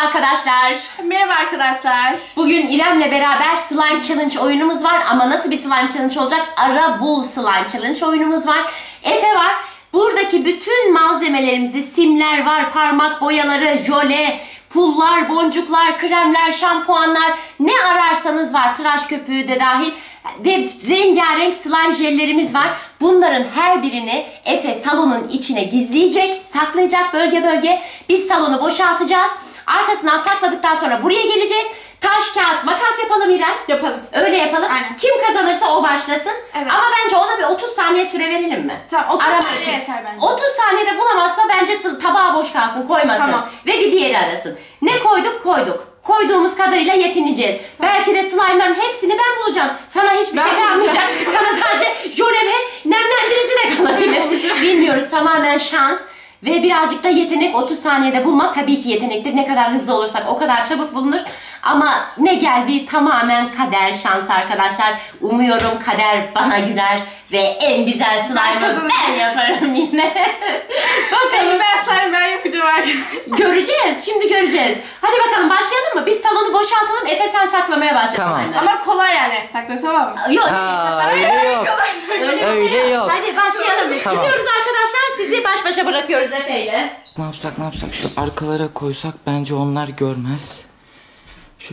arkadaşlar. Merhaba arkadaşlar. Bugün İrem'le beraber slime challenge oyunumuz var ama nasıl bir slime challenge olacak? Ara bul slime challenge oyunumuz var. Efe var. Buradaki bütün malzemelerimizi, simler var, parmak boyaları, jöle, pullar, boncuklar, kremler, şampuanlar, ne ararsanız var, tıraş köpüğü de dahil ve rengarenk slime jellerimiz var. Bunların her birini Efe salonun içine gizleyecek, saklayacak bölge bölge. Biz salonu boşaltacağız. Arkasından sakladıktan sonra buraya geleceğiz. Taş, kağıt, makas yapalım İrem. Yapalım. Öyle yapalım. Aynen. Kim kazanırsa o başlasın. Evet. Ama bence ona bir 30 saniye süre verelim mi? Tamam, 30 Araması. saniye yeter bence. 30 saniyede bulamazsa bence tabağı boş kalsın, koymasın. Tamam. Ve bir diğeri arasın. Ne koyduk? Koyduk. Koyduğumuz kadarıyla yetineceğiz. Tamam. Belki de slime'ların hepsini ben bulacağım. Sana hiçbir şey kalmayacak. Sana sadece jöle ve nemlendirici de kalabilir. Bilmiyoruz. Tamamen şans. Ve birazcık da yetenek. 30 saniyede bulmak tabii ki yetenektir. Ne kadar hızlı olursak o kadar çabuk bulunur. Ama ne geldiği tamamen kader, şans arkadaşlar. Umuyorum kader bana güler ve en güzel slime'ı ben yaparım yine. En güzel slime ben yapacağım arkadaşlar. Göreceğiz. Şimdi göreceğiz. Hadi bakalım başlayalım mı? Biz salonu boşaltalım. Efe sen saklamaya başla. Tamam. Ama kolay yani. Sakla, tamam mı? Yok. Öyle yok. Öyle yok. Hadi başlayalım. Tamam. Gidiyoruz arkadaşlar. Sizi baş başa bırakıyoruz Efe'yle. Ne yapsak? Şu arkalara koysak bence onlar görmez. Şu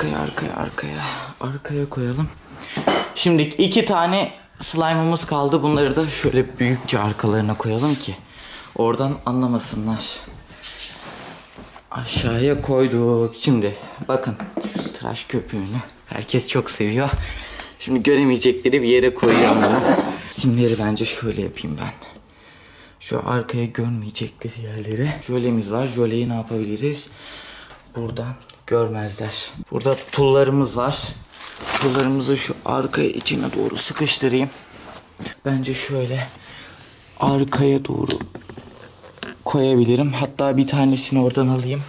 arkaya koyalım. Şimdi 2 tane slime'ımız kaldı. Bunları da şöyle büyükçe arkalarına koyalım ki oradan anlamasınlar. Aşağıya koyduk. Şimdi bakın şu tıraş köpüğünü herkes çok seviyor. Şimdi göremeyecekleri bir yere koyuyorum bunu. Simleri bence şöyle yapayım ben. Şu arkaya görmeyecekleri yerlere. Jölemiz var. Jöleyi ne yapabiliriz? Buradan görmezler. Burada pullarımız var. Pullarımızı şu arkaya içine doğru sıkıştırayım. Bence şöyle arkaya doğru koyabilirim. Hatta bir tanesini oradan alayım.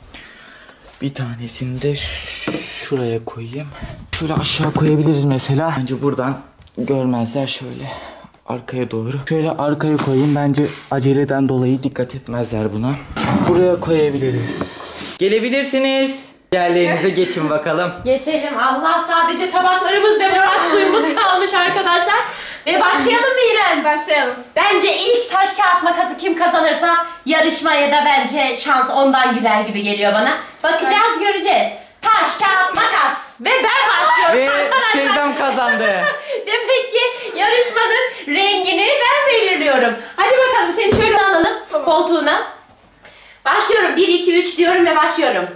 Bir tanesini de şuraya koyayım. Şöyle aşağı koyabiliriz mesela. Bence buradan görmezler, şöyle arkaya doğru. Şöyle arkaya koyayım. Bence aceleden dolayı dikkat etmezler buna. Buraya koyabiliriz. Gelebilirsiniz. Yerlerinize geçin bakalım. Geçelim. Allah, sadece tabaklarımız ve bardak suyumuz kalmış arkadaşlar. Ve başlayalım mı İrem? Başlayalım. Bence ilk taş kağıt makası kim kazanırsa yarışmaya da bence şans ondan güler gibi geliyor bana. Bakacağız, göreceğiz. Taş kağıt makas. Ve ben başlıyorum Ve arkadaşlar. teyzem kazandı. Demek ki yarışmanın rengini ben belirliyorum. Hadi bakalım, seni şöyle alalım koltuğuna. Başlıyorum. 1, 2, 3 diyorum ve başlıyorum.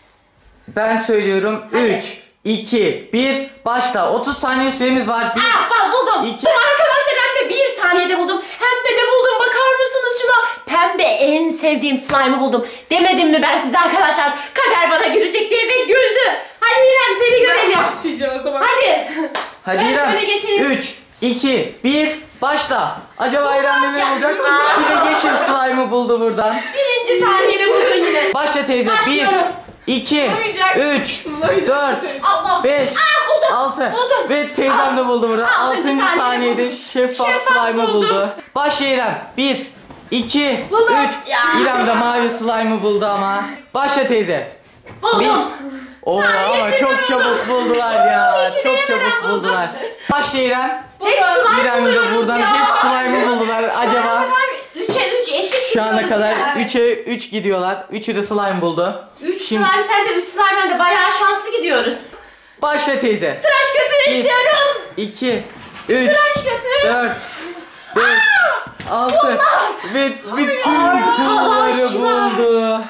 Ben söylüyorum. Hadi. 3, 2, 1, başla. 30 saniye süremiz var. Bak buldum. 2. Arkadaşlar hem de 1 saniyede buldum. Hem de ne buldum bakar mısınız şuna? Pembe, en sevdiğim slime'ı buldum. Demedim mi ben size arkadaşlar? Kader bana gülecek diye ve güldü. Hadi İrem, seni görelim. Ben başlayacağım o zaman. Hadi. Hadi Ben İrem. şöyle geçeyim. 3, 2, 1, başla. Acaba İrem ne olacak? Bir de yeşil slime'ı buldu buradan. Birinci saniyede buldun yine. Başla teyze. 1, Başlıyorum. 2, 3, 4, Allah. 5, buldum. 6 Buldum. ve teyzem de buldu burada. 6. Altıncı saniyede buldum. şeffaf slime'ı buldum. buldu. Başla İrem. 1, 2, Buldum. 3. Ya. İrem de mavi slime'ı buldu ama. Başla teyze. Buldum. Oo, ama Saniyesinde çok buldum. çabuk buldular ya. İkide Çok hemen çabuk buldum. buldular. Başla İrem. Hep slime İrem de buluyoruz buradan ya. hep slime'ı buldular. Acaba 3'e 3 eşit şu ana gidiyoruz kadar ya. 3'e 3 gidiyorlar. 3'ü de slime buldu. 3 Şimdi- slime, sen de 3 slime, ben de bayağı şanslı gidiyoruz. Başla teyze. Tıraş köpüğü 1, istiyorum. 2, 3, Tıraş köpüğü. 4, 5, 6 ve bütün pulları buldu.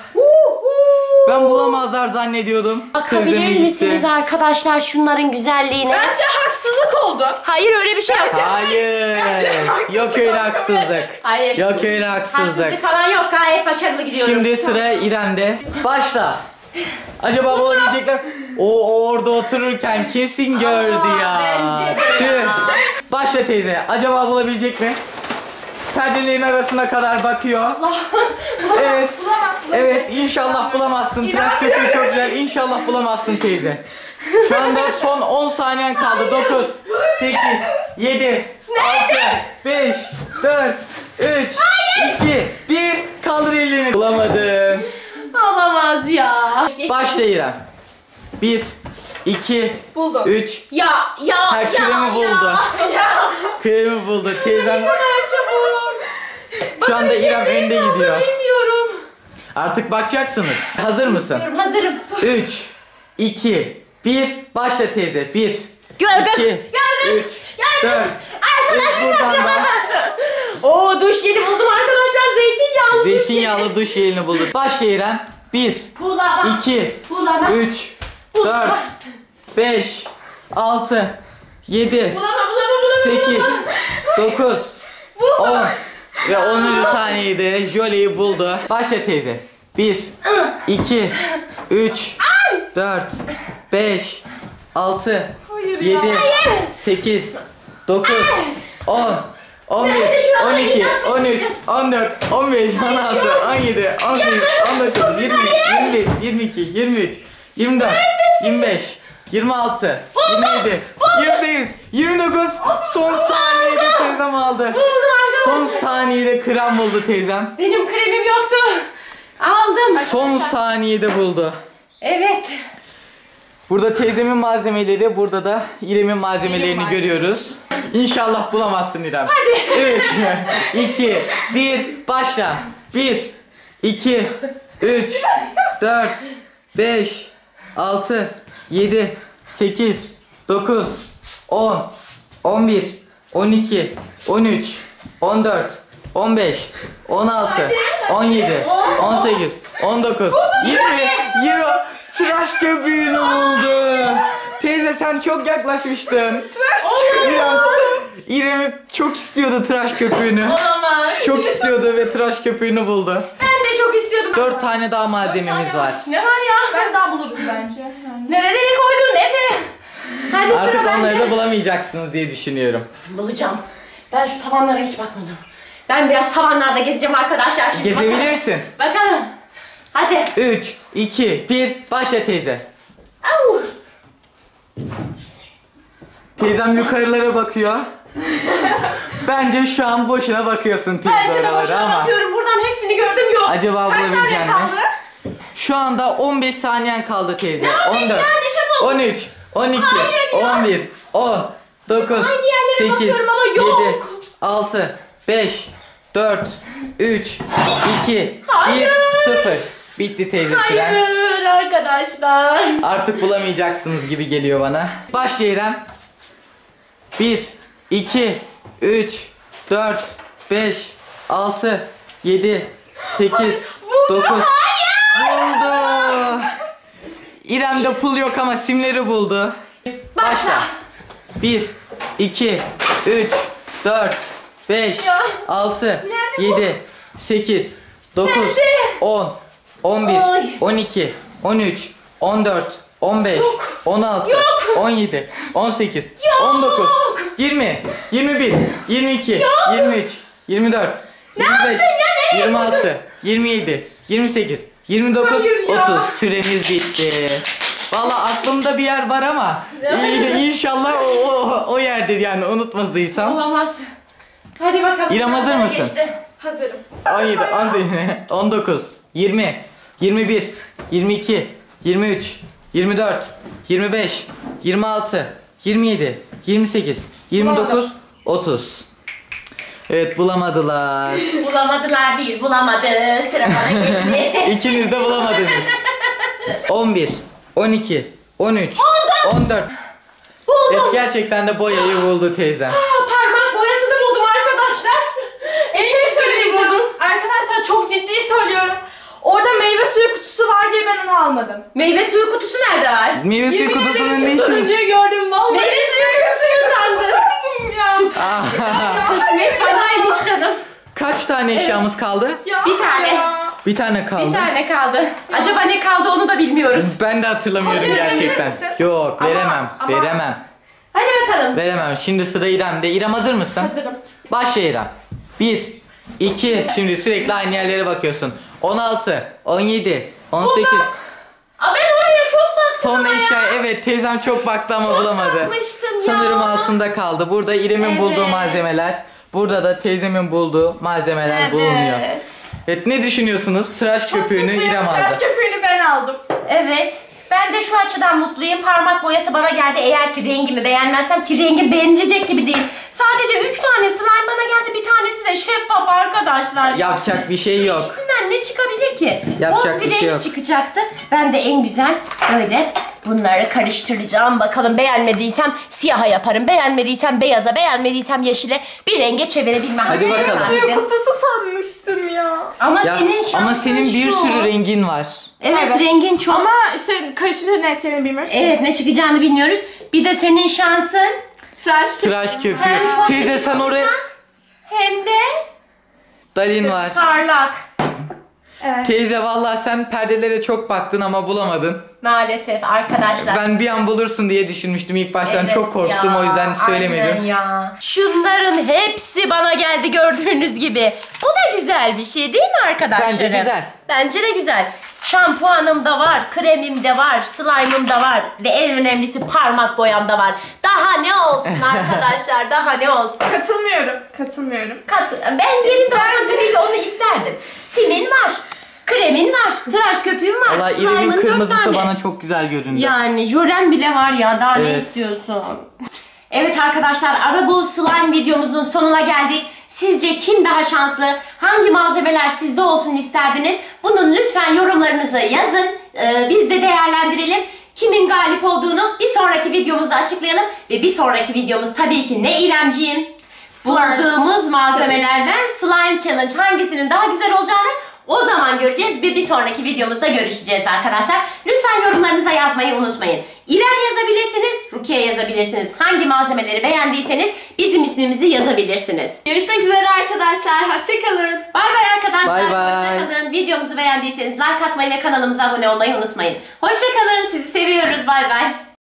Ben bulamazlar zannediyordum. Bakabilir Teyzem iyi misiniz gitti. arkadaşlar şunların güzelliğine? Bence haksızlık oldu. Hayır, öyle bir şey yok. Hayır. Yok öyle haksızlık. Hayır. Yok öyle haksızlık. Haksızlık falan yok, gayet başarılı gidiyorum. Şimdi sıra İrem'de. Başla. Acaba bulabilecekler. O orada otururken kesin gördü ya. bence de Tüh. ya. Başla teyze. Acaba bulabilecek mi? Perdelerin arasına kadar bakıyor. Evet. Bulamam. Evet, inşallah bulamazsın. Tıraş köpüğü çok güzel. İnşallah bulamazsın teyze. Şu anda son 10 saniyen kaldı. 9, 8, 7, 6, 5, 4, 3, 2, 1. Kaldır ellerini. Bulamadın. Olamaz ya. Başla İrem. 1, 2, Buldum. 3. Ya Ha, kremi buldu. Kremi buldu. Teyzem çabuk. şu anda İrem önde gidiyor. Bilmiyorum. Artık bakacaksınız. Hazır mısın? Hazırım. 3, 2, 1. Başla teyze. 1, Gördüm. 2, 3, 4. Buradan da Oo, duş jeli buldum arkadaşlar. Zeytinyağlı. zeytinyağlı duş jelini buldu. Başla İrem. 1, Bulama. 2, Bulama. 3, 4, 5, 6, 7, Bulama. 8, 9, 10 ve 10. saniyede jöleyi buldu. Başla teyze. 1, 2, 3, 4, 5, 6, 7, 8, 9, 10, 11, 12, 13, 14, 15, 16, 17, 18, 19, 20, 21, 22, 23, 24, 25, 26, 27, 28, 29. Son saniyede teyzem aldı. Son saniyede krem buldu teyzem. Benim kremim yoktu. Aldım. Son saniyede buldu. Evet. Burada teyzemin malzemeleri, burada da İrem'in malzemelerini görüyoruz. İnşallah bulamazsın İrem. Hadi. 3, 2, 1, başla. 1, 2, 3, 4, 5, 6, 7, 8, 9, 10, 11, 12, 13, 14, 15, 16, 17, 18, 19, 20, tıraş köpüğünü buldu. Teyze sen çok yaklaşmıştın. Tıraş köpüğü. İrem çok istiyordu tıraş köpüğünü. Olamaz. Çok istiyordu ve tıraş köpüğünü buldu. Ben de çok istiyordum. 4 tane daha malzememiz var. Ne var ya? Ben daha bulurum bence. Yani. Nereye koydun Efe? Hadi Artık sıra onları bende. da bulamayacaksınız diye düşünüyorum. Bulacağım. Ben şu tavanlara hiç bakmadım. Ben biraz tavanlarda gezeceğim arkadaşlar şimdi. Gezebilirsin. Bakalım. Hadi. 3, 2, 1, başla teyze. Au. Teyzem yukarılara bakıyor. Bence şu an boşuna bakıyorsun teyze Bence de oralara boşuna ama. bakıyorum. Buradan hepsini gördüm yok. Acaba Kaç saniye bulabilecek mi? kaldı? Şu anda 15 saniyen kaldı teyze. Ne 15 ya, ne çabuk? 13, 12, Hayır ya. 11, 10, 9, Aynı yerlere 8, bakıyorum ama yok. 7, 6, 5, 4, 3, 2, 1, Hayır. 0. Bitti teyze süren. Hayır arkadaşlar. Artık bulamayacaksınız gibi geliyor bana. Başla İrem. 1, 2, 3, 4, 5, 6, 7, 8, 9. Buldu. İrem'de pul yok ama simleri buldu. Başla. 1, 2, 3, 4, 5, Ya. 6, Nerede 7, 8, 9, 10, 11, Ay. 12, 13, 14, 15, 16, 17, 18, 19, 20, 21, 22, 23, 24, 25, 26, 27, 28, 29, Hayır ya. 30. Süremiz bitti. Valla aklımda bir yer var ama inşallah o yerdir yani unutmadıysam. Olamaz. Hadi bakalım. İrem, hazır Sana mısın? geçti. Hazırım. 17, 18, 19, 20, 21, 22, 23, 24, 25, 26, 27, 28, 29, 30. Evet, bulamadılar. Bulamadılar değil, bulamadı. Sıra bana geçti. İkiniz de bulamadınız. 11, 12, 13, 14. Buldum. Evet, gerçekten de boyayı buldu teyze. Parmak boyasını buldum arkadaşlar. Bir şey söyleyeceğim. Arkadaşlar çok ciddi söylüyorum. Orada meyve suyu kutusu var diye ben onu almadım. Meyve suyu kutusu nerede var? Meyve suyu Yemin kutusunun ederim ne işi? turuncuyu gördüm vallahi. Meyve suyu kutusunu sandım. Ya. Ah, Kısmet banaymış canım. kaç tane eşyamız kaldı? Ya. Bir tane. Ya. Bir tane kaldı. Bir tane kaldı. Acaba ne kaldı onu da bilmiyoruz. Ben de hatırlamıyorum Kopya verebilir gerçekten. misin? Yok, Ama- veremem. ama- Veremem. Hadi bakalım. Veremem. Şimdi sıra İrem'de. İrem, hazır mısın? Hazırım. Başla İrem. 1, 2, şimdi sürekli aynı yerlere bakıyorsun. 16, 17, 18. Aa, ben oraya çok baktım Son ama eşya, ya. evet teyzem çok baktı ama bulamadı. bakmıştım ya. Sanırım altında kaldı. Burada İrem'in bulduğu Evet. malzemeler. Burada da teyzemin bulduğu malzemeler bulunuyor. Evet, ne düşünüyorsunuz? Tıraş köpüğünü Mutluyum. İrem Tıraş aldı. köpüğünü ben aldım. Evet. Ben de şu açıdan mutluyum. Parmak boyası bana geldi. Eğer ki rengimi beğenmezsem, ki rengim beğenilecek gibi değil. Sadece 3 tane slime bana geldi. Bir tanesi de şeffaf arkadaşlar. Yapacak bir şey yok. İkisinden ne çıkabilir ki? Yapacak Boz bir bir şey renk yok. çıkacaktı. Ben de en güzel böyle bunları karıştıracağım. Bakalım beğenmediysem siyaha yaparım. Beğenmediysem beyaza, beğenmediysem yeşile bir renge çevirebilmem. Hadi bakalım. Suyu kutusu sanmıştım ya. Ama Ya, senin şansın ama senin bir şu. sürü rengin var. Evet, rengin çok. Ama işte karışınca ne edeceğini bilmiyoruz. Evet, ne çıkacağını bilmiyoruz. Bir de senin şansın Tıraş köpüğü. hem Teyze sen oraya... hem de Dalin var. parlak. Evet. Teyze vallahi sen perdelere çok baktın ama bulamadın. Maalesef arkadaşlar. Ben bir an bulursun diye düşünmüştüm ilk baştan. Evet Çok korktum ya, o yüzden söylemedim. aynen ya. Şunların hepsi bana geldi gördüğünüz gibi. Bu da güzel bir şey değil mi arkadaşlarım? Bence güzel. Bence de güzel. Şampuanım da var, kremim de var, slime'ım da var ve en önemlisi parmak boyam da var. Daha ne olsun arkadaşlar, daha ne olsun? Katılmıyorum. Ben yerinde olsam tabii ki onu isterdim. Simin var, kremin var, tıraş köpüğüm var, Vallahi İrem'in slime'ın 4 kırmızısı tane. bana çok güzel göründü. Yani jölen bile var ya, daha ne Evet. istiyorsun? Evet arkadaşlar, Arabul slime videomuzun sonuna geldik. Sizce kim daha şanslı? Hangi malzemeler sizde olsun isterdiniz? Bunu lütfen yorumlarınıza yazın. Biz de değerlendirelim. Kimin galip olduğunu bir sonraki videomuzda açıklayalım. Ve bir sonraki videomuz tabii ki ne İremciğim? Bulduğumuz malzemelerden slime challenge hangisinin daha güzel olacağını o zaman göreceğiz ve bir sonraki videomuzda görüşeceğiz arkadaşlar. Lütfen yorumlarınıza yazmayı unutmayın. İrem yazabilirsiniz, Rukiye yazabilirsiniz. Hangi malzemeleri beğendiyseniz bizim ismimizi yazabilirsiniz. Görüşmek üzere arkadaşlar. Hoşçakalın. Bay bay arkadaşlar. Bay bay. Hoşçakalın. Videomuzu beğendiyseniz like atmayı ve kanalımıza abone olmayı unutmayın. Hoşçakalın. Sizi seviyoruz. Bay bay.